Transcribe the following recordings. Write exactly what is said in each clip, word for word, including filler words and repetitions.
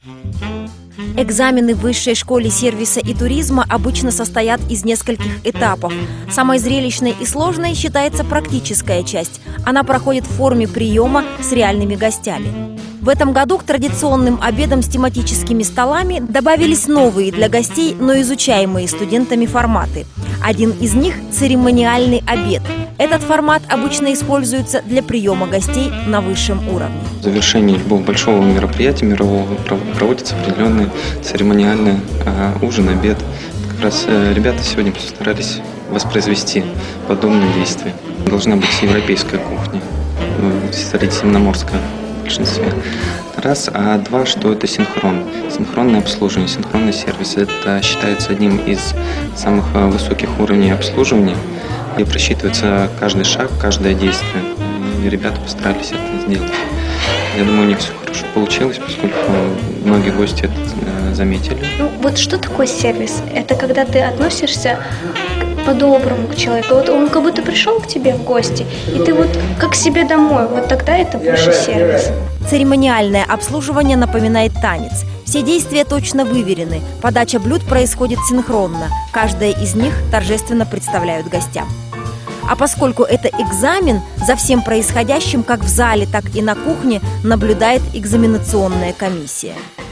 Экзамены в высшей школе сервиса и туризма обычно состоят из нескольких этапов. Самой зрелищной и сложной считается практическая часть. Она проходит в форме приема с реальными гостями. В этом году к традиционным обедам с тематическими столами добавились новые для гостей, но изучаемые студентами форматы. Один из них – церемониальный обед. Этот формат обычно используется для приема гостей на высшем уровне. В завершении любого большого мероприятия мирового проводится определенный церемониальный э, ужин, обед. Как раз э, ребята сегодня постарались воспроизвести подобные действия. Должна быть европейская кухня, э, средиземноморская в большинстве. Раз, а два, что это синхрон. Синхронное обслуживание, синхронный сервис. Это считается одним из самых высоких уровней обслуживания. И просчитывается каждый шаг, каждое действие. И ребята постарались это сделать. Я думаю, у них все хорошо получилось, поскольку многие гости это заметили. Ну вот что такое сервис? Это когда ты относишься по-доброму к человеку. Вот он как будто пришел к тебе в гости, и ты вот как к себе домой. Вот тогда это высший сервис. Церемониальное обслуживание напоминает танец. Все действия точно выверены. Подача блюд происходит синхронно. Каждая из них торжественно представляют гостям. А поскольку это экзамен, за всем происходящим как в зале, так и на кухне наблюдает экзаменационная комиссия.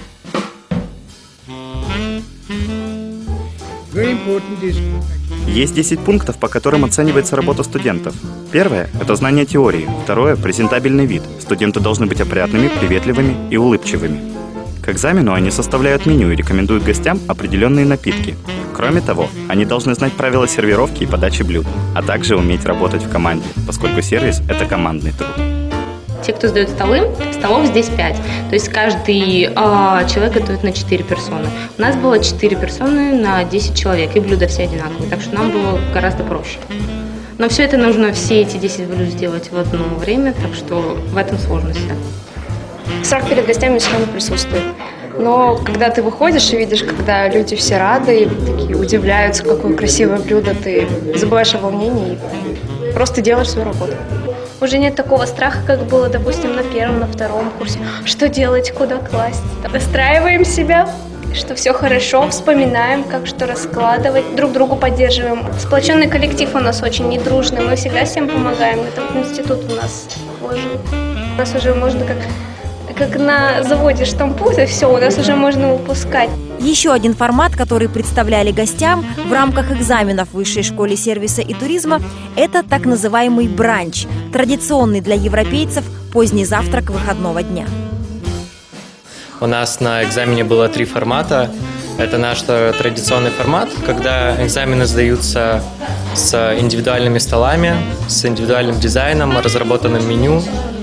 Есть десять пунктов, по которым оценивается работа студентов. Первое – это знание теории. Второе – презентабельный вид. Студенты должны быть опрятными, приветливыми и улыбчивыми. К экзамену они составляют меню и рекомендуют гостям определенные напитки. Кроме того, они должны знать правила сервировки и подачи блюд, а также уметь работать в команде, поскольку сервис – это командный труд. Те, кто сдают столы, столов здесь пять. То есть каждый э, человек готовит на четыре персоны. У нас было четыре персоны на десять человек, и блюда все одинаковые, так что нам было гораздо проще. Но все это нужно, все эти десять блюд сделать в одно время, так что в этом сложность. Страх перед гостями все равно присутствует. Но когда ты выходишь и видишь, когда люди все рады и такие удивляются, какое красивое блюдо, ты забываешь о волнении и просто делаешь свою работу. Уже нет такого страха, как было, допустим, на первом, на втором курсе. Что делать, куда класть? Настраиваем себя, что все хорошо, вспоминаем, как что раскладывать, друг другу поддерживаем. Сплоченный коллектив у нас очень недружный, мы всегда всем помогаем. Это вот институт у нас вложен. У нас уже можно как... как на заводе штампуют, и все, у нас уже можно выпускать. Еще один формат, который представляли гостям в рамках экзаменов в высшей школе сервиса и туризма, это так называемый бранч, традиционный для европейцев поздний завтрак выходного дня. У нас на экзамене было три формата. Это наш традиционный формат, когда экзамены сдаются с индивидуальными столами, с индивидуальным дизайном, разработанным меню.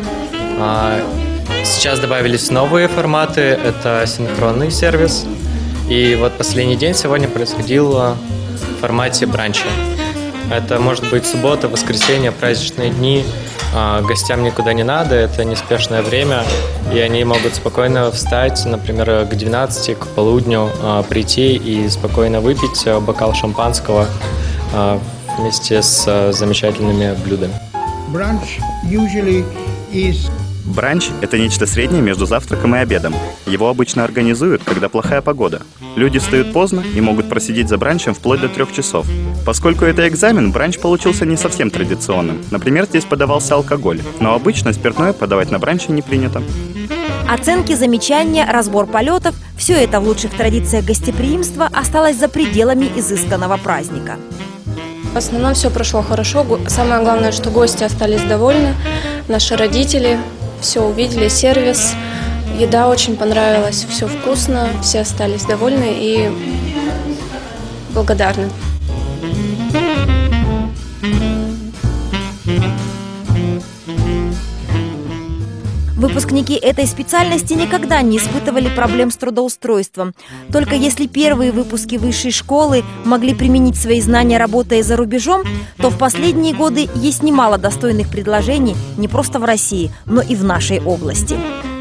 Сейчас добавились новые форматы, это синхронный сервис. И вот последний день сегодня происходил в формате бранча. Это может быть суббота, воскресенье, праздничные дни. Гостям никуда не надо, это неспешное время. И они могут спокойно встать, например, к двенадцати, к полудню, прийти и спокойно выпить бокал шампанского вместе с замечательными блюдами. Бранч usually is... Бранч – это нечто среднее между завтраком и обедом. Его обычно организуют, когда плохая погода. Люди встают поздно и могут просидеть за бранчем вплоть до трех часов. Поскольку это экзамен, бранч получился не совсем традиционным. Например, здесь подавался алкоголь, но обычно спиртное подавать на бранче не принято. Оценки, замечания, разбор полетов – все это в лучших традициях гостеприимства осталось за пределами изысканного праздника. В основном все прошло хорошо. Самое главное, что гости остались довольны, наши родители все увидели, сервис, еда очень понравилась, все вкусно, все остались довольны и благодарны. Выпускники этой специальности никогда не испытывали проблем с трудоустройством. Только если первые выпуски высшей школы могли применить свои знания, работая за рубежом, то в последние годы есть немало достойных предложений не просто в России, но и в нашей области.